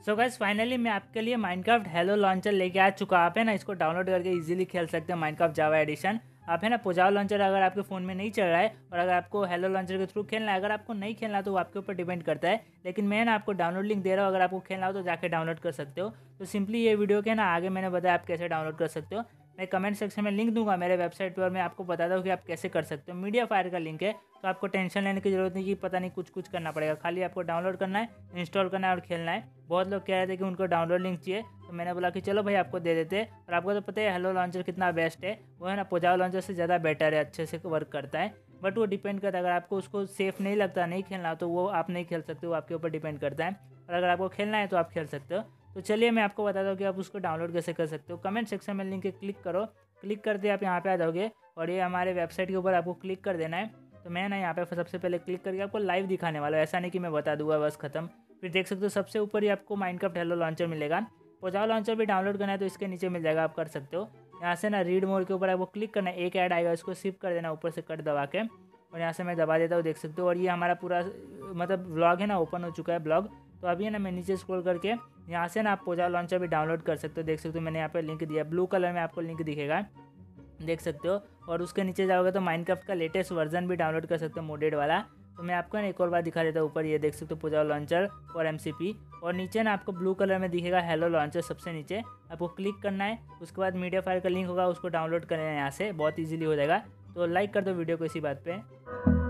So guys finally मैं आपके लिए माइनक्राफ्ट हेलो लॉन्चर लेके आ चुका। आप है ना इसको डाउनलोड करके इजीली खेल सकते हैं माइनक्राफ्ट जावा एडिशन। आप है ना पोजाओ लॉन्चर अगर आपके फ़ोन में नहीं चल रहा है और अगर आपको हेलो लॉन्चर के थ्रू खेलना है, अगर आपको नहीं खेलना है तो वो आपके ऊपर डिपेंड करता है। लेकिन मैं ना आपको डाउनलोड लिंक दे रहा हूँ, अगर आपको खेलना हो तो जाके डाउनलोड कर सकते हो। तो सिंपली ये वीडियो के ना आगे मैंने बताया आप कैसे डाउनलोड कर सकते हो। मैं कमेंट सेक्शन में लिंक दूंगा मेरे वेबसाइट पर और मैं आपको बताता हूँ कि आप कैसे कर सकते हो। मीडिया फायर का लिंक है, तो आपको टेंशन लेने की जरूरत नहीं कि पता नहीं कुछ करना पड़ेगा। खाली आपको डाउनलोड करना है, इंस्टॉल करना है और खेलना है। बहुत लोग कह रहे थे कि उनको डाउनलोड लिंक चाहिए, तो मैंने बोला कि चलो भाई आपको दे देते हैं। और आपको तो पता है हेलो लॉन्चर कितना बेस्ट है, वो है ना पोजाओ लॉन्चर से ज़्यादा बेटर है, अच्छे से वर्क करता है। बट वो डिपेंड करता है, अगर आपको उसको सेफ़ नहीं लगता, नहीं खेलना, तो वो आप नहीं खेल सकते, वो आपके ऊपर डिपेंड करता है। और अगर आपको खेलना है तो आप खेल सकते हो। तो चलिए मैं आपको बताता हूँ कि आप उसको डाउनलोड कैसे कर सकते हो। कमेंट सेक्शन में लिंक क्लिक करो, क्लिक करते आप यहाँ पे आ जाओगे और ये हमारे वेबसाइट के ऊपर आपको क्लिक कर देना है। तो मैं ना यहाँ पे सबसे पहले क्लिक करके आपको लाइव दिखाने वाला हूँ, ऐसा नहीं कि मैं बता दूंगा बस खत्म। फिर देख सकते हो सबसे ऊपर ही आपको माइनक्राफ्ट हेलो लॉन्चर मिलेगा। पोजाओ लॉन्चर भी डाउनलोड करना है तो इसके नीचे मिल जाएगा, आप कर सकते हो। यहाँ से ना रीड मोर के ऊपर आपको क्लिक करना है, एक ऐड आएगा, इसको सिप कर देना ऊपर से कट दबा के। और यहाँ से मैं दबा देता हूँ, देख सकते हो। और ये हमारा पूरा मतलब व्लॉग है ना ओपन हो चुका है ब्लॉग। तो अभी है ना मैं नीचे स्क्रॉल करके यहाँ से ना आप पोजाओ लॉन्चर भी डाउनलोड कर सकते हो। देख सकते हो मैंने यहाँ पे लिंक दिया, ब्लू कलर में आपको लिंक दिखेगा, देख सकते हो। और उसके नीचे जाओगे तो माइनक्राफ्ट का लेटेस्ट वर्जन भी डाउनलोड कर सकते हो, मोडेड वाला। तो मैं आपको ना एक और बार दिखा देता हूँ। ऊपर ये देख सकते हो पोजाओ लॉन्चर और एमसीपी, और नीचे ना आपको ब्लू कलर में दिखेगा हेलो लॉन्चर, सबसे नीचे आपको क्लिक करना है। उसके बाद मीडिया फायर का लिंक होगा, उसको डाउनलोड करना है यहाँ से, बहुत ईजिली हो जाएगा। तो लाइक कर दो वीडियो को इसी बात पे।